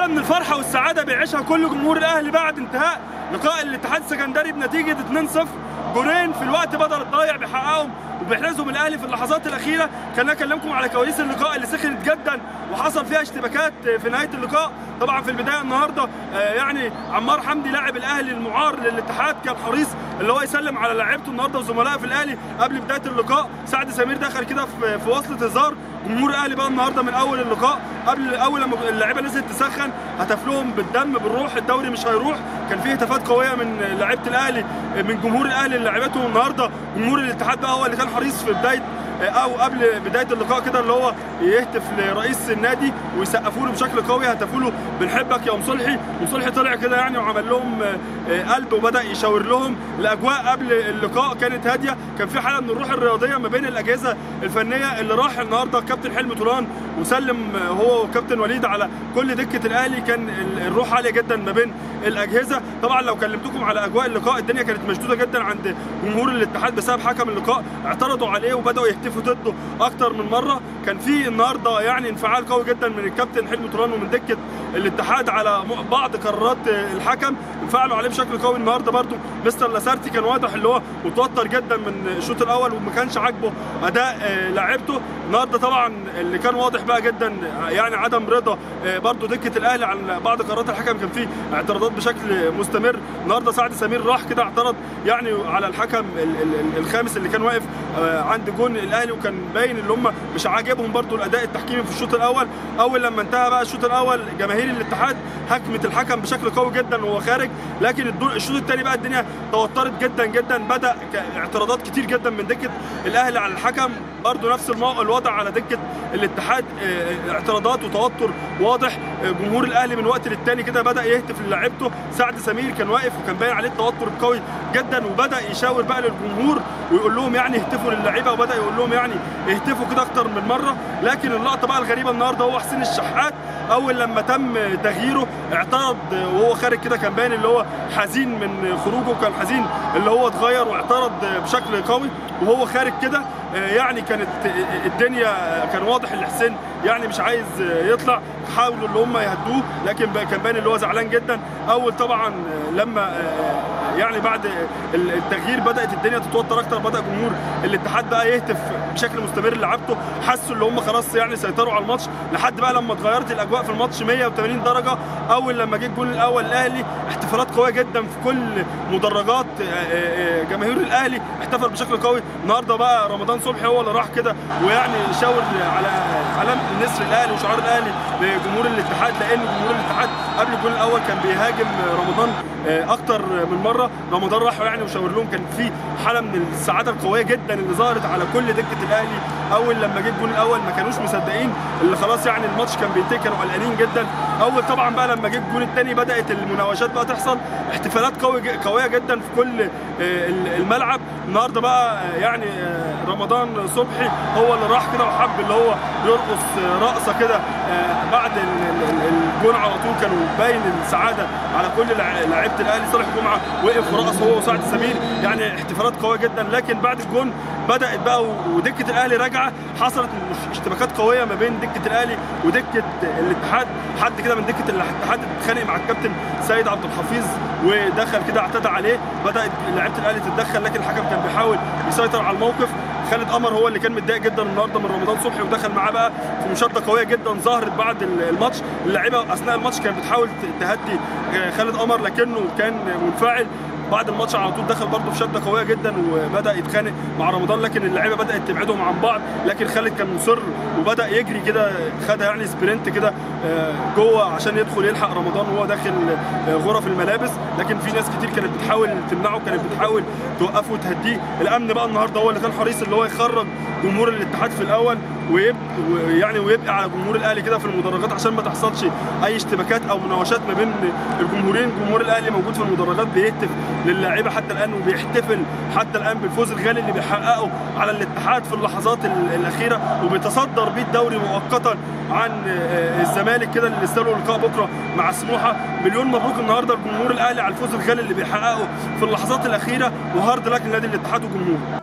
من الفرحه والسعاده بيعيشها كل جمهور الاهلي بعد انتهاء لقاء الاتحاد السكندري بنتيجه 2-0. جولين في الوقت بدل الضايع بيحققهم وبيحرزهم الاهلي في اللحظات الاخيره. خلينا اكلمكم على كواليس اللقاء اللي سخنت جدا وحصل فيها اشتباكات في نهايه اللقاء. طبعا في البدايه النهارده يعني عمار حمدي لاعب الاهلي المعار للاتحاد كان حريص اللي هو يسلم على لاعيبته النهارده وزملائه في الاهلي قبل بدايه اللقاء. سعد سمير دخل كده في وصله هزار. جمهور الاهلي بقى النهارده من اول اللقاء اول لما اللعيبه نزلت تسخن هتف لهم بالدم بالروح، الدوري مش هيروح. كان في هتافات قويه من لعيبه الاهلي من جمهور الاهلي اللي لعيبتهم النهارده. جمهور الاتحاد بقى هو اللي كان حريص في بدايه او قبل بدايه اللقاء كده اللي هو يهتف لرئيس النادي ويسقفوا له بشكل قوي، هتفوا له بنحبك يا مصلحي. مصلحي طلع كده يعني وعمل لهم قلب وبدا يشاور لهم. الاجواء قبل اللقاء كانت هاديه، كان في حاله من الروح الرياضيه ما بين الاجهزه الفنيه اللي راح النهارده الكابتن حلمي طولان وسلم هو وكابتن وليد على كل دكه الاهلي. كان الروح عاليه جدا ما بين الاجهزه. طبعا لو كلمتكم على اجواء اللقاء الدنيا كانت مشدوده جدا عند جمهور الاتحاد بسبب حكم اللقاء، اعترضوا عليه وبداوا يهتفوا ضده اكتر من مره. كان في النهارده يعني انفعال قوي جدا من الكابتن حلمي طولان ومن دكه الاتحاد على بعض قرارات الحكم، انفعلوا عليه بشكل قوي. النهارده برده مستر لاسارتي كان واضح اللي هو متوتر جدا من الشوط الاول وما كانش عاجبه اداء لاعيبته. النهارده طبعا اللي كان واضح بقى جدا يعني عدم رضا برده دكه الاهلي عن بعض قرارات الحكم، كان في اعتراضات بشكل مستمر. النهارده سعد سمير راح كده اعترض يعني على الحكم الخامس اللي كان واقف عند جون الاهلي، وكان باين ان هم مش عاجبهم برده الاداء التحكيمي في الشوط الاول. اول لما انتهى بقى الشوط الاول جماهير الاتحاد هكمت الحكم بشكل قوي جدا وهو خارج، لكن الشوط الثاني بقى الدنيا توترت جدا جدا. بدا اعتراضات كتير جدا من دكه الاهلي على الحكم، برده نفس الوضع على دكه الاتحاد، اعتراضات وتوتر واضح. جمهور الاهلي من وقت للتاني كده بدا يهتف للاعيبته. سعد سمير كان واقف وكان باين عليه التوتر القوي جدا وبدا يشاور بقى للجمهور ويقول لهم يعني اهتفوا للعيبه، وبدا يقول لهم يعني اهتفوا كده اكتر من مره. لكن اللقطه بقى الغريبه النهارده هو حسين الشحات اول لما تم تغييره اعترض وهو خارج كده، كان باين اللي هو حزين من خروجه وكان حزين اللي هو اتغير واعترض بشكل قوي وهو خارج كده. يعني كانت الدنيا كان واضح ان حسين يعني مش عايز يطلع، حاولوا اللي هم يهدوه لكن كان باين اللي هو زعلان جدا. اول طبعا لما يعني بعد التغيير بدات الدنيا تتوتر اكتر، بدا جمهور الاتحاد بقى يهتف بشكل مستمر لعبته، حسوا اللي هم خلاص يعني سيطروا على الماتش لحد بقى لما اتغيرت الاجواء في الماتش 180 درجه. اول لما جه الجول الاول الاهلي احتفالات قويه جدا في كل مدرجات جماهير الاهلي، احتفل بشكل قوي. النهارده بقى رمضان صبحي هو اللي راح كده ويعني شاور على علامه النسر الاهلي وشعار الاهلي لجمهور الاتحاد، لان جمهور الاتحاد قبل الجول الاول كان بيهاجم رمضان اكتر من مره. رمضان راح يعني وشاور لهم، كان في حاله من السعاده القويه جدا اللي ظهرت على كل دكه الاهلي. اول لما جه الجول الاول ما كانوش مصدقين اللي خلاص يعني الماتش كان بينتهي، كانوا قلقانين جدا. اول طبعا بقى لما جه الجول الثاني بدات المناوشات بقى تحصل، احتفالات قويه جدا في كل الملعب. النهارده بقى يعني رمضان صبحي هو اللي راح كده وحب اللي هو يرقص رقصه كده بعد الجون على طول. كانوا باين السعاده على كل لعيبه الاهلي. صالح جمعه وقف ورقص هو وسعد سمير، يعني احتفالات قويه جدا. لكن بعد الجون بدات بقى ودكه الاهلي راجعه، حصلت اشتباكات قويه ما بين دكه الاهلي ودكه الاتحاد. حد كده من دكه الاتحاد اتخانق مع الكابتن سيد عبد الحفيظ ودخل كده اعتدى عليه، بدات لعيبه الاهلي تتدخل لكن الحكم كان بيحاول يسيطر على الموقف. خالد قمر هو اللي كان متضايق جدا النهارده من رمضان صبحي ودخل معاه بقى في مشاده قويه جدا ظهرت بعد الماتش. اللعيبه اثناء الماتش كانت بتحاول تهدي خالد قمر لكنه كان منفعل. بعد الماتش على طول دخل برضه في شده قويه جدا وبدا يتخانق مع رمضان، لكن اللعيبه بدات تبعدهم عن بعض. لكن خالد كان مصر وبدا يجري كده، خدها يعني سبرنت كده جوه عشان يدخل يلحق رمضان وهو داخل غرف الملابس. لكن في ناس كتير كانت بتحاول تمنعه، كانت بتحاول توقفه وتهديه. الامن بقى النهارده هو اللي كان حريص اللي هو يخرج جمهور الاتحاد في الاول ويبقى على جمهور الاهلي كده في المدرجات عشان ما تحصلش اي اشتباكات او مناوشات ما بين الجمهورين. جمهور الاهلي موجود في المدرجات بيهتف للاعيبه حتى الان وبيحتفل حتى الان بالفوز الغالي اللي بيحققه على الاتحاد في اللحظات الاخيره، وبيتصدر بيه الدوري مؤقتا عن الزمالك كده اللي لسه له لقاء بكره مع سموحه. مليون مبروك النهارده لجمهور الاهلي على الفوز الغالي اللي بيحققه في اللحظات الاخيره، وهارد لك لنادي الاتحاد وجمهوره.